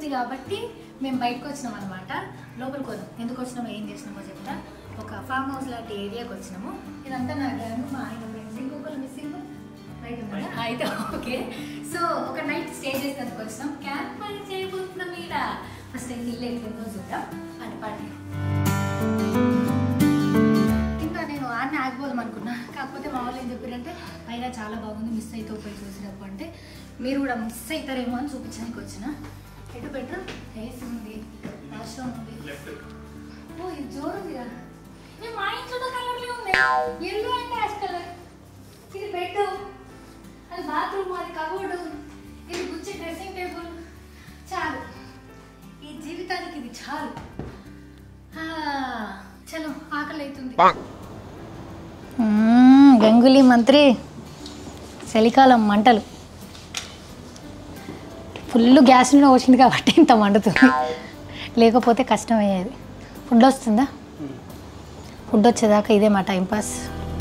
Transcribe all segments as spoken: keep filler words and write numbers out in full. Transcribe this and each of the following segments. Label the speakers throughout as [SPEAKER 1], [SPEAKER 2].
[SPEAKER 1] ఉంది కాబట్టి మేము బయటకు వచ్చినాం అనమాట. లోపలికి వద్దాం, ఎందుకు వచ్చినామో ఏం చేసినామో చెప్తా. ఒక ఫామ్ హౌస్ లాంటి ఏరియాకి వచ్చినాము. ఇదంతా నా గ్యాంగ్, మా ఆయన ఫ్రెండ్స్, ఇంకొకరు మిస్సింగ్ రైట్ ఉన్నారా? అయితే ఓకే. సో ఒక నైట్ స్టే చేసేందుకు వచ్చినాం. క్యాంప్ ఫైర్ చేయబోతున్నాం. మీద ఫస్ట్ అయితే ఇల్లు ఎట్లుందో చూద్దాం. అది పాటి ఇంకా నేను ఆడిని ఆగిపోదాం అనుకున్నా, కాకపోతే మా వాళ్ళు ఏం చెప్పారంటే పైగా చాలా బాగుంది, మిస్ అయితే పోయి చూసినప్పుడు అంటే మీరు కూడా మిస్ అవుతారేమో అని చూపించడానికి వచ్చిన. ఎటు బెటర్ ఏసీ ఉంది, వాష్రూమ్ ఉంది. ఓ ఇది జోరు ఉంది కదా. మా ఇంట్లో కలర్లే ఉన్నాయి, ఎల్లో అండ్ యాష్ కలర్. ఇది బెడ్, అది బాత్రూమ్, అది కబోర్డు, ఇది గుచ్చి డ్రెస్సింగ్ టేబుల్. చాలు, ఈ జీవితానికి ఇది చాలు. చలో ఆకలి అవుతుంది. గంగులీ మంత్రి చలికాలం మంటలు ఫుల్ గ్యాస్ మీద వచ్చింది కాబట్టి ఇంత మండుతుంది, లేకపోతే కష్టం అయ్యేది. ఫుడ్ వస్తుందా? ఫుడ్ వచ్చేదాకా ఇదే మా టైంపాస్.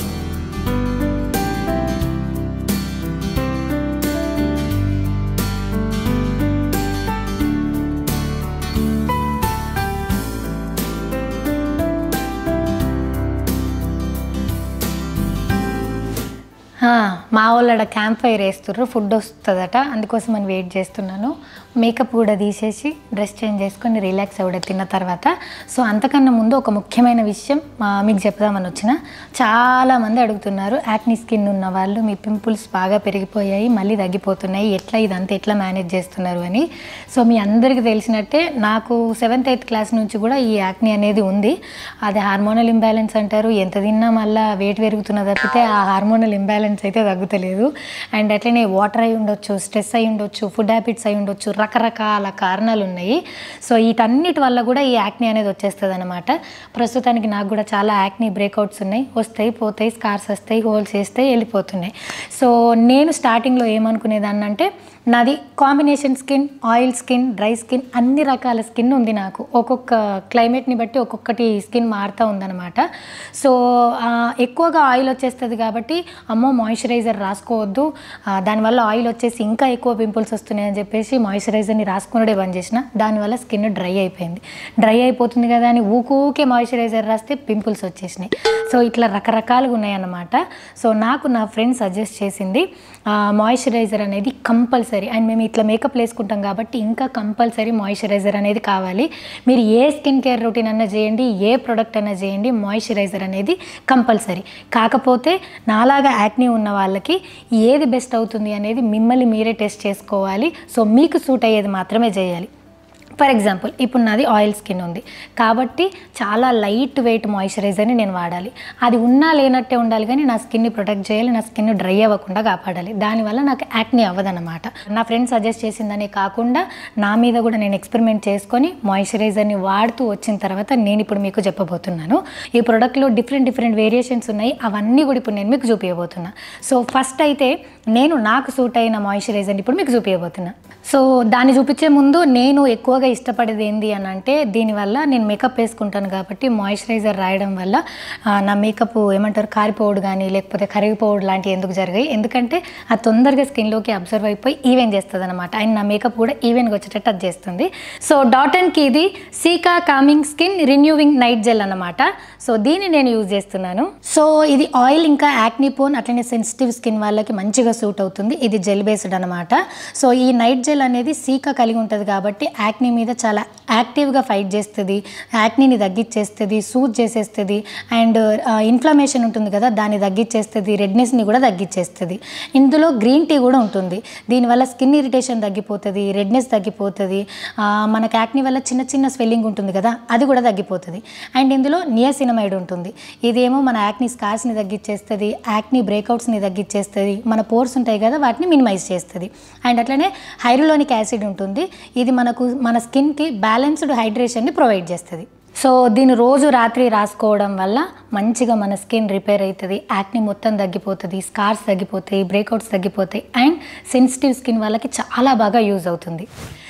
[SPEAKER 1] మా వాళ్ళ క్యాంప్ ఫైర్ వేస్తుర్రు, ఫుడ్ వస్తుందట, అందుకోసం అని వెయిట్ చేస్తున్నాను. మేకప్ కూడా తీసేసి డ్రెస్ చేంజ్ చేసుకొని రిలాక్స్ అవ్వడం తిన్న తర్వాత. సో అంతకన్నా ముందు ఒక ముఖ్యమైన విషయం మీకు చెప్దామని వచ్చిన. చాలామంది అడుగుతున్నారు, యాక్నీ స్కిన్ ఉన్న వాళ్ళు మీ పింపుల్స్ బాగా పెరిగిపోయాయి, మళ్ళీ తగ్గిపోతున్నాయి, ఎట్లా ఇదంతా ఎట్లా మేనేజ్ చేస్తున్నారు అని. సో మీ అందరికీ తెలిసినట్టే నాకు సెవెంత్ ఎయిత్ క్లాస్ నుంచి కూడా ఈ యాక్నీ అనేది ఉంది. అది హార్మోనల్ ఇంబ్యాలెన్స్ అంటారు. ఎంత తిన్నా మళ్ళీ వెయిట్ పెరుగుతున్న తప్పితే ఆ హార్మోనల్ ఇంబ్యాలెన్స్ అయితే తగ్గుతలేదు. అండ్ అట్లనే వాటర్ అయి ఉండొచ్చు, స్ట్రెస్ అయి ఉండొచ్చు, ఫుడ్ హ్యాబిట్స్ అయి ఉండొచ్చు, రకరకాల కారణాలు ఉన్నాయి. సో వీటన్నిటి వల్ల కూడా ఈ యాక్నీ అనేది వచ్చేస్తుంది అనమాట. ప్రస్తుతానికి నాకు కూడా చాలా యాక్నీ బ్రేక్అవుట్స్ ఉన్నాయి, వస్తాయి పోతాయి, స్కార్స్ వస్తాయి, హోల్స్ వేస్తాయి, వెళ్ళిపోతున్నాయి. సో నేను స్టార్టింగ్లో ఏమనుకునేదాన్ని అంటే నాది combination skin, oil skin, dry skin, అన్ని రకాల స్కిన్ ఉంది నాకు. ఒక్కొక్క క్లైమేట్ని బట్టి ఒక్కొక్కటి స్కిన్ మారుతూ ఉందన్నమాట. సో ఎక్కువగా ఆయిల్ వచ్చేస్తుంది కాబట్టి అమ్మో మాయిశ్చరైజర్ రాసుకోవద్దు, దానివల్ల ఆయిల్ వచ్చేసి ఇంకా ఎక్కువ పింపుల్స్ వస్తున్నాయని చెప్పేసి మాయిశ్చరైజర్ని రాసుకునే బంద్ చేసిన. దానివల్ల స్కిన్ డ్రై అయిపోయింది. డ్రై అయిపోతుంది కదా అని ఊకూకే మాయిశ్చరైజర్ రాస్తే పింపుల్స్ వచ్చేసినాయి. సో ఇట్లా రకరకాలుగా ఉన్నాయన్నమాట. సో నాకు నా ఫ్రెండ్ సజెస్ట్ చేసింది మాయిశ్చరైజర్ అనేది కంపల్సరీ. అండ్ మేము ఇట్లా మేకప్ వేసుకుంటాం కాబట్టి ఇంకా కంపల్సరీ మాయిశ్చరైజర్ అనేది కావాలి. మీరు ఏ స్కిన్ కేర్ రొటీన్ అన్నా చేయండి, ఏ ప్రోడక్ట్ అన్నా చేయండి, మాయిశ్చరైజర్ అనేది కంపల్సరీ. కాకపోతే నాలాగా యాక్నీ ఉన్న వాళ్ళకి ఏది బెస్ట్ అవుతుంది అనేది మిమ్మల్ని మీరే టెస్ట్ చేసుకోవాలి. సో మీకు సూట్ అయ్యేది మాత్రమే చేయాలి. ఫర్ ఎగ్జాంపుల్ ఇప్పుడు నాది ఆయిల్ స్కిన్ ఉంది కాబట్టి చాలా లైట్ వెయిట్ మాయిశ్చరైజర్ని నేను వాడాలి. అది ఉన్నా లేనట్టే ఉండాలి కానీ నా స్కిన్ని ప్రొటెక్ట్ చేయాలి, నా స్కిన్ డ్రై అవ్వకుండా కాపాడాలి. దానివల్ల నాకు యాక్నీ అవ్వదన్నమాట. నా ఫ్రెండ్ సజెస్ట్ చేసిందనే కాకుండా నా మీద కూడా నేను ఎక్స్పెరిమెంట్ చేసుకొని మాయిశ్చరైజర్ని వాడుతూ వచ్చిన తర్వాత నేను ఇప్పుడు మీకు చెప్పబోతున్నాను. ఈ ప్రోడక్ట్లో డిఫరెంట్ డిఫరెంట్ వేరియేషన్స్ ఉన్నాయి, అవన్నీ కూడా ఇప్పుడు నేను మీకు చూపించబోతున్నా. సో ఫస్ట్ అయితే నేను నాకు సూట్ అయిన మాయిశ్చరైజర్ని ఇప్పుడు మీకు చూపించబోతున్నా. సో దాన్ని చూపించే ముందు నేను ఎక్కువగా ఇష్టపడేది ఏంటి అని అంటే, దీనివల్ల నేను మేకప్ వేసుకుంటాను కాబట్టి మాయిశ్చరైజర్ రాయడం వల్ల నా మేకప్ ఏమంటారు కారిపోవడం కానీ లేకపోతే కరిగిపోవడం లాంటివి ఎందుకు జరిగాయి, ఎందుకంటే అది తొందరగా స్కిన్లోకి అబ్జర్వ్ అయిపోయి ఈవెన్ చేస్తుంది అనమాట. అండ్ నా మేకప్ కూడా ఈవెన్గా వచ్చేటట్టు అది చేస్తుంది. సో డాట్ అండ్ కీది cica calming skin renewing night gel అనమాట. సో దీన్ని నేను యూజ్ చేస్తున్నాను. సో ఇది ఆయిల్ ఇంకా యాక్నీ పోన్ అట్లనే సెన్సిటివ్ స్కిన్ వాళ్ళకి మంచిగా సూట్ అవుతుంది. ఇది జెల్ బేస్డ్ అనమాట. సో ఈ నైట్ జెల్ అనేది సీకా కలిగి ఉంటుంది కాబట్టి యాక్నీ మీద చాలా యాక్టివ్గా ఫైట్ చేస్తుంది, యాక్నీని తగ్గించేస్తుంది, సూట్ చేసేస్తుంది. అండ్ ఇన్ఫ్లమేషన్ ఉంటుంది కదా దాన్ని తగ్గించేస్తుంది, రెడ్నెస్ని కూడా తగ్గించేస్తుంది. ఇందులో గ్రీన్ టీ కూడా ఉంటుంది. దీనివల్ల స్కిన్ ఇరిటేషన్ తగ్గిపోతుంది, రెడ్నెస్ తగ్గిపోతుంది, మనకు యాక్నీ వల్ల చిన్న చిన్న స్వెల్లింగ్ ఉంటుంది కదా అది కూడా తగ్గిపోతుంది. అండ్ ఇందులో నియాసినమైడ్ ఉంటుంది. ఇదేమో మన యాక్నీ స్కార్స్ని తగ్గించేస్తుంది, యాక్నీ బ్రేక్అవుట్స్ని తగ్గించేస్తుంది, మన పోర్స్ ఉంటాయి కదా వాటిని మినిమైజ్ చేస్తుంది. అండ్ అట్లనే హైరులోనిక్ యాసిడ్ ఉంటుంది. ఇది మనకు మన స్కిన్కి బ్యాలెన్స్డ్ హైడ్రేషన్ని ప్రొవైడ్ చేస్తుంది. సో దీన్ని రోజు రాత్రి రాసుకోవడం వల్ల మంచిగా మన స్కిన్ రిపేర్ అవుతుంది, యాక్నీ మొత్తం తగ్గిపోతుంది, స్కార్స్ తగ్గిపోతాయి, బ్రేక్అవుట్స్ తగ్గిపోతాయి. అండ్ సెన్సిటివ్ స్కిన్ వాళ్ళకి చాలా బాగా యూజ్ అవుతుంది.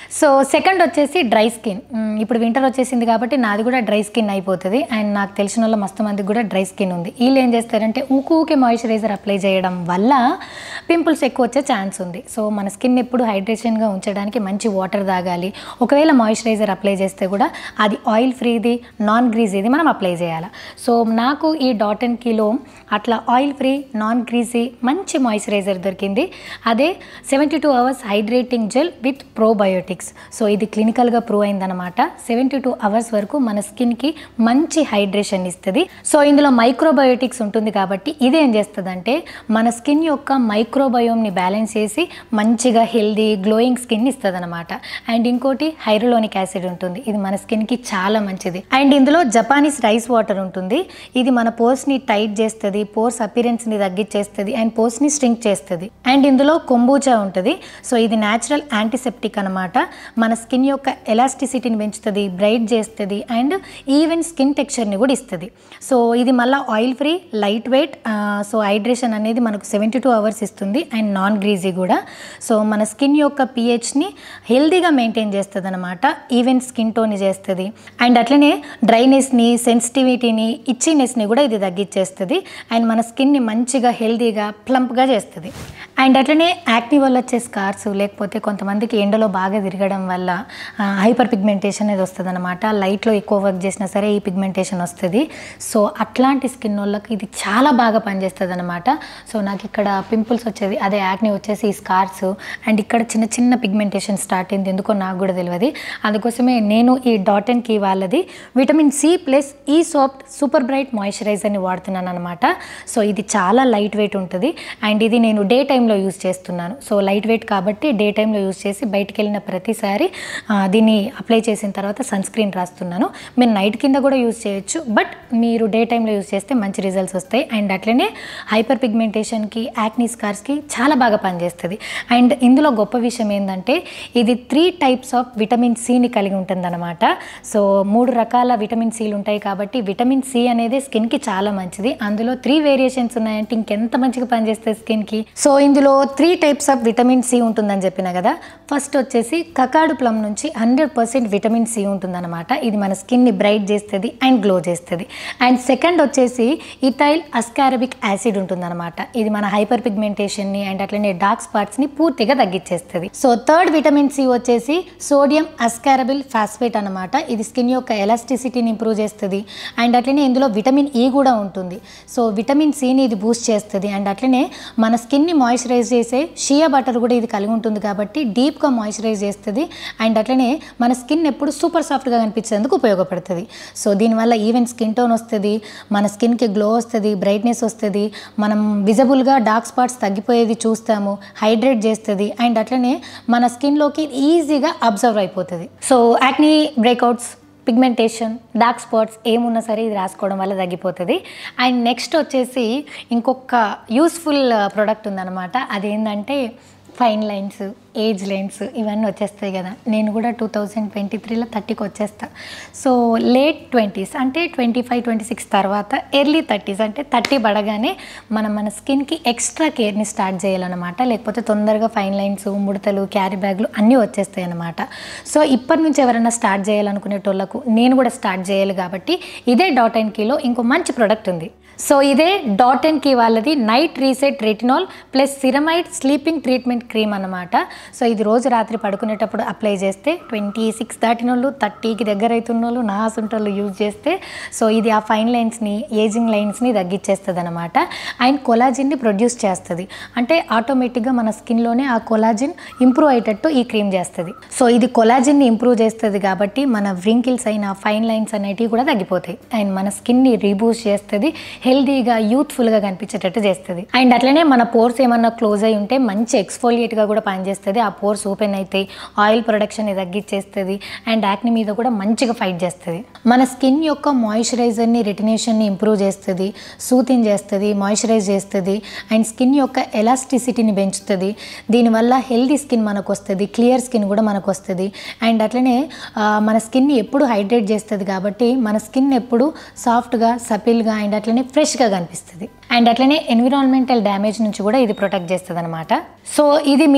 [SPEAKER 1] సో సెకండ్ వచ్చేసి డ్రై స్కిన్. ఇప్పుడు వింటర్ వచ్చేసింది కాబట్టి నాది కూడా డ్రై స్కిన్ అయిపోతుంది. అండ్ నాకు తెలిసిన వాళ్ళు మస్తు మందికి కూడా డ్రై స్కిన్ ఉంది. వీళ్ళు ఏం చేస్తారంటే ఊకు ఊకే మాయిశ్చరైజర్ అప్లై చేయడం వల్ల పింపుల్స్ ఎక్కువ వచ్చే ఛాన్స్ ఉంది. సో మన స్కిన్ ఎప్పుడు హైడ్రేషన్గా ఉంచడానికి మంచి వాటర్ తాగాలి. ఒకవేళ మాయిశ్చరైజర్ అప్లై చేస్తే కూడా అది ఆయిల్ ఫ్రీది, నాన్ గ్రీజీది మనం అప్లై చేయాలి. సో నాకు ఈ డాట్ అండ్ కీలో అట్లా ఆయిల్ ఫ్రీ, నాన్ గ్రీజీ మంచి మాయిశ్చరైజర్ దొరికింది. అదే seventy two hours hydrating gel with probiotics. So ఇది క్లినికల్గా ప్రూవ్ అయిందనమాట. సెవెంటీ టూ అవర్స్ వరకు మన స్కిన్కి మంచి హైడ్రేషన్ ఇస్తుంది. సో ఇందులో మైక్రోబయోటిక్స్ ఉంటుంది కాబట్టి ఇది ఏం చేస్తుందంటే మన స్కిన్ యొక్క మైక్రోబయోమ్ని బ్యాలెన్స్ చేసి మంచిగా హెల్దీ గ్లోయింగ్ స్కిన్ ఇస్తుంది అనమాట. అండ్ ఇంకోటి హైరోలోనిక్ యాసిడ్ ఉంటుంది. ఇది మన స్కిన్కి చాలా మంచిది. అండ్ ఇందులో జపానీస్ రైస్ వాటర్ ఉంటుంది. ఇది మన పోర్స్ని టైట్ చేస్తుంది, పోర్స్ అపిరెన్స్ని తగ్గించేస్తుంది అండ్ పోర్స్ని స్ట్రింక్ చేస్తుంది. అండ్ ఇందులో కొంబూచా ఉంటుంది. సో ఇది న్యాచురల్ యాంటీసెప్టిక్ అనమాట. మన స్కిన్ యొక్క ఎలాస్టిసిటీని పెంచుతుంది, బ్రైట్ చేస్తుంది అండ్ ఈవెన్ స్కిన్ టెక్స్చర్ని కూడా ఇస్తుంది. సో ఇది మళ్ళీ oil free, lightweight. So hydration అనేది మనకు సెవెంటీ టూ అవర్స్ ఇస్తుంది అండ్ నాన్ గ్రీజీ కూడా. సో మన స్కిన్ యొక్క పిహెచ్ని హెల్దీగా మెయింటైన్ చేస్తుంది అనమాట. ఈవెన్ స్కిన్ టోన్ చేస్తుంది అండ్ అట్లనే డ్రైనెస్ని, సెన్సిటివిటీని, ఇచ్చినెస్ని కూడా ఇది తగ్గించేస్తుంది అండ్ మన స్కిన్ని మంచిగా హెల్దీగా ప్లంప్గా చేస్తుంది. అండ్ అట్లనే యాక్ని వల్ల వచ్చే స్కార్స్, లేకపోతే కొంతమందికి ఎండలో బాగా తిరగడం వల్ల హైపర్ పిగ్మెంటేషన్ అనేది వస్తుంది అనమాట. లైట్లో ఎక్కువ వర్క్ చేసినా సరే ఈ పిగ్మెంటేషన్ వస్తుంది. సో అట్లాంటి స్కిన్ వాళ్ళకి ఇది చాలా బాగా పనిచేస్తుంది అనమాట. సో నాకు ఇక్కడ పింపుల్స్ వచ్చేది, అదే యాక్ని వచ్చేసి ఈ స్కార్స్ అండ్ ఇక్కడ చిన్న చిన్న పిగ్మెంటేషన్ స్టార్ట్ అయింది. ఎందుకో నాకు కూడా తెలియదు. అందుకోసమే నేను ఈ డాట్ అండ్ కీ వాళ్ళది విటమిన్ సి ప్లస్ ఈ సాఫ్ట్ సూపర్ బ్రైట్ మాయిశ్చరైజర్ని వాడుతున్నాను అనమాట. సో ఇది చాలా లైట్ వెయిట్ ఉంటుంది అండ్ ఇది నేను డే టైంలో యూజ్ చేస్తున్నాను. సో లైట్ వెయిట్ కాబట్టి డే టైంలో యూజ్ చేసి బయటికి వెళ్ళిన ప్రతిసారి దీన్ని అప్లై చేసిన తర్వాత సన్ స్క్రీన్ రాస్తున్నాను. మీరు నైట్ కింద కూడా యూజ్ చేయొచ్చు, బట్ మీరు డే టైంలో యూజ్ చేస్తే మంచి రిజల్ట్స్ వస్తాయి. అండ్ అట్లనే హైపర్ పిగ్మెంటేషన్కి, యాక్నీ స్కార్స్కి చాలా బాగా పనిచేస్తుంది. అండ్ ఇందులో గొప్ప విషయం ఏంటంటే ఇది త్రీ టైప్స్ ఆఫ్ విటమిన్ సిని కలిగి ఉంటుందన్నమాట. సో మూడు రకాల విటమిన్ సిలు ఉంటాయి కాబట్టి విటమిన్ సి అనేది స్కిన్కి చాలా మంచిది. అందులో త్రీ వేరియేషన్స్ ఉన్నాయంటే ఇంకెంత మంచిగా పనిచేస్తుంది స్కిన్కి. సో ఇందులో three types of vitamin C ఉంటుందని చెప్పిన కదా. ఫస్ట్ వచ్చేసి కకాడు ప్లమ్ నుంచి హండ్రెడ్ పర్సెంట్ విటమిన్ సి ఉంటుందన్నమాట. ఇది మన స్కిన్ని బ్రైట్ చేస్తుంది అండ్ గ్లో చేస్తుంది. అండ్ సెకండ్ వచ్చేసి ఇథైల్ అస్కారబిక్ యాసిడ్ ఉంటుందన్నమాట. ఇది మన హైపర్ పిగ్మెంటేషన్ని అండ్ అట్లనే డార్క్ స్పాట్స్ని పూర్తిగా తగ్గించేస్తుంది. సో థర్డ్ విటమిన్ సి వచ్చేసి సోడియం అస్కారబిల్ ఫాస్ఫేట్ అనమాట. ఇది స్కిన్ యొక్క ఎలాస్టిసిటీని ఇంప్రూవ్ చేస్తుంది అండ్ అట్లనే ఇందులో విటమిన్ ఈ కూడా ఉంటుంది. సో విటమిన్ సిని ఇది బూస్ట్ చేస్తుంది అండ్ అట్లనే మన స్కిన్ని మాయిశ్చరైజ్ చేసే షియా బటర్ కూడా ఇది కలిగి ఉంటుంది కాబట్టి డీప్గా మాయిశ్చరైజ్ చేస్తుంది అండ్ అట్లనే మన స్కిన్ ఎప్పుడు సూపర్ సాఫ్ట్గా కనిపించేందుకు ఉపయోగపడుతుంది. సో దీనివల్ల ఈవెన్ స్కిన్ టోన్ వస్తుంది, మన స్కిన్కి గ్లో వస్తుంది, బ్రైట్నెస్ వస్తుంది, మనం విజిబుల్గా డార్క్ స్పాట్స్ తగ్గిపోయేది చూస్తాము, హైడ్రేట్ చేస్తుంది అండ్ అట్లనే మన స్కిన్లోకి ఈజీగా అబ్జర్వ్ అయిపోతుంది. So acne, breakouts, pigmentation, dark spots ఏమున్నా సరే ఇది రాసుకోవడం వల్ల తగ్గిపోతుంది. అండ్ నెక్స్ట్ వచ్చేసి ఇంకొక యూస్ఫుల్ ప్రోడక్ట్ ఉందన్నమాట. అదేంటంటే ఫైన్ లైన్స్, ఏజ్ లైన్స్ ఇవన్నీ వచ్చేస్తాయి కదా. నేను కూడా టూ థౌజండ్ ట్వంటీ త్రీలో థర్టీకి వచ్చేస్తా. సో లేట్ ట్వంటీస్ అంటే ట్వంటీ ఫైవ్ ట్వంటీ సిక్స్ తర్వాత ఎర్లీ థర్టీస్ అంటే థర్టీ పడగానే మనం మన స్కిన్కి ఎక్స్ట్రా కేర్ని స్టార్ట్ చేయాలన్నమాట. లేకపోతే తొందరగా ఫైన్ లైన్స్, ముడతలు, క్యారీ బ్యాగ్లు అన్నీ వచ్చేస్తాయి అన్నమాట. సో ఇప్పటి నుంచి ఎవరైనా స్టార్ట్ చేయాలనుకునేటోళ్ళకు నేను కూడా స్టార్ట్ చేయాలి కాబట్టి ఇదే డాట్ అండ్ కీలో ఇంకో మంచి ప్రోడక్ట్ ఉంది. సో ఇదే డాట్ అండ్ కీ వాళ్ళది night reset retinol plus ceramide sleeping treatment cream అన్నమాట. సో ఇది రోజు రాత్రి పడుకునేటప్పుడు అప్లై చేస్తే ట్వంటీ సిక్స్ దాటిన వాళ్ళు, థర్టీకి దగ్గర అవుతున్న వాళ్ళు, నాసుంటోళ్ళు యూజ్ చేస్తే సో ఇది ఆ ఫైన్ లైన్స్ని, ఏజింగ్ లైన్స్ని తగ్గించేస్తుంది అనమాట. అండ్ కొలాజిన్ని ప్రొడ్యూస్ చేస్తుంది. అంటే ఆటోమేటిక్గా మన స్కిన్లోనే ఆ కొలాజిన్ ఇంప్రూవ్ అయ్యేటట్టు ఈ క్రీమ్ చేస్తుంది. సో ఇది కొలాజిన్ని ఇంప్రూవ్ చేస్తుంది కాబట్టి మన వ్రింకిల్స్ అయిన ఫైన్ లైన్స్ అనేటివి కూడా తగ్గిపోతాయి అండ్ మన స్కిన్ని రీబూస్ట్ చేస్తుంది, హెల్దీగా యూత్ఫుల్గా కనిపించేటట్టు చేస్తుంది. అండ్ అట్లనే మన పోర్స్ ఏమన్నా క్లోజ్ అయి ఉంటే మంచి ఎక్స్ఫోలియేట్గా కూడా పనిచేస్తుంది. ఆ పోర్స్ ఓపెన్ అయితే ఆయిల్ ప్రొడక్షన్ని తగ్గించేస్తుంది అండ్ యాక్ని మీద కూడా మంచిగా ఫైట్ చేస్తుంది. మన స్కిన్ యొక్క మాయిశ్చరైజర్ని, రెటినేషన్ని ఇంప్రూవ్ చేస్తుంది, సూతింగ్ చేస్తుంది, మాయిశ్చరైజ్ చేస్తుంది అండ్ స్కిన్ యొక్క ఎలాస్టిసిటీని పెంచుతుంది. దీనివల్ల హెల్దీ స్కిన్ మనకు వస్తుంది, క్లియర్ స్కిన్ కూడా మనకు వస్తుంది. అండ్ అట్లనే మన స్కిన్ని ఎప్పుడు హైడ్రేట్ చేస్తుంది కాబట్టి మన స్కిన్ ఎప్పుడు సాఫ్ట్గా, సపిల్గా అండ్ అట్లనే ఫ్రెష్గా కనిపిస్తుంది. అండ్ అట్లనే ఎన్విరాన్మెంటల్ డ్యామేజ్ నుంచి కూడా ఇది ప్రొటెక్ట్ చేస్తుంది అనమాట. సో ఇది మీరు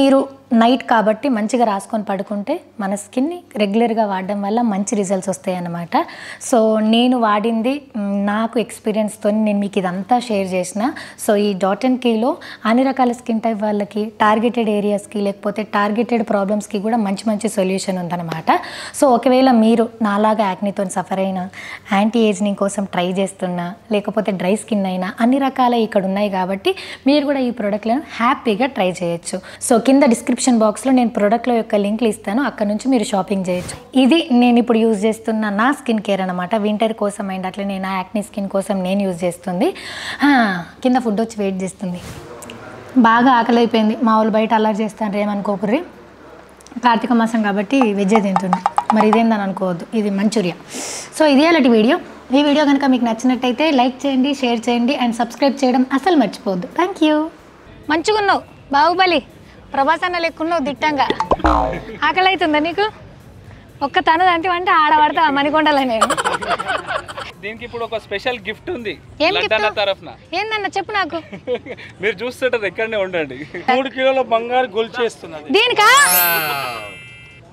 [SPEAKER 1] నైట్ కాబట్టి మంచిగా రాసుకొని పడుకుంటే మన స్కిన్ని రెగ్యులర్గా వాడడం వల్ల మంచి రిజల్ట్స్ వస్తాయి అన్నమాట. సో నేను వాడింది నాకు ఎక్స్పీరియన్స్తో నేను మీకు ఇదంతా షేర్ చేసిన. సో ఈ డాట్ అండ్ కీలో అన్ని రకాల స్కిన్ టైప్ వాళ్ళకి, టార్గెటెడ్ ఏరియాస్కి లేకపోతే టార్గెటెడ్ ప్రాబ్లమ్స్కి కూడా మంచి మంచి సొల్యూషన్ ఉందన్నమాట. సో ఒకవేళ మీరు నాలాగా యాక్నీతో సఫర్ అయినా, యాంటీ ఏజింగ్ కోసం ట్రై చేస్తున్నా, లేకపోతే డ్రై స్కిన్ అయినా అన్ని రకాల ఇక్కడ ఉన్నాయి కాబట్టి మీరు కూడా ఈ ప్రోడక్ట్లను హ్యాపీగా ట్రై చేయొచ్చు. సో కింద డిస్క్రిప్షన్ బాక్స్లో నేను ప్రోడక్ట్ల యొక్క లింక్లు ఇస్తాను, అక్కడ నుంచి మీరు షాపింగ్ చేయొచ్చు. ఇది నేను ఇప్పుడు యూజ్ చేస్తున్న నా స్కిన్ కేర్ అనమాట. వింటర్ కోసం అండ్ అట్లా నేను నా యాక్నీ స్కిన్ కోసం నేను యూజ్ చేస్తుంది. కింద ఫుడ్ వచ్చి వెయిట్ చేస్తుంది. బాగా ఆకలి అయిపోయింది. మా వాళ్ళు బయట అల్లరి చేస్తాను ఏమనుకోకుర్రి, కార్తీక మాసం కాబట్టి వెజ్జే తింటుంది. మరి ఇదేందని అనుకోవద్దు, ఇది మంచూరియా. సో ఇది అలాంటి వీడియో. ఈ వీడియో కనుక మీకు నచ్చినట్టయితే లైక్ చేయండి, షేర్ చేయండి అండ్ సబ్స్క్రైబ్ చేయడం అసలు మర్చిపోవద్దు. Thank you. మంచిగా ఉన్నావు బాహుబలి, ప్రభాస్ అన్న లెక్కున్నావు దిట్టంగా. ఆకలి అవుతుందా నీకు? ఒక్క తను అంటే అంటే ఆడబడతా మణికొండలో నేను.
[SPEAKER 2] దీనికి ఇప్పుడు ఒక స్పెషల్ గిఫ్ట్ ఉంది తరఫున.
[SPEAKER 1] ఏందన్న చెప్పు నాకు.
[SPEAKER 2] మీరు చూస్తుంటారు, ఎక్కడనే ఉండండి. మూడు కిలోల బంగారు గొలుసు చేస్తున్నది
[SPEAKER 1] దీనికా?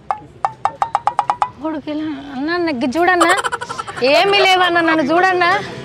[SPEAKER 1] మూడు కిలో అన్న చూడన్నా, ఏమీ లేవన్నా, నన్ను చూడన్నా.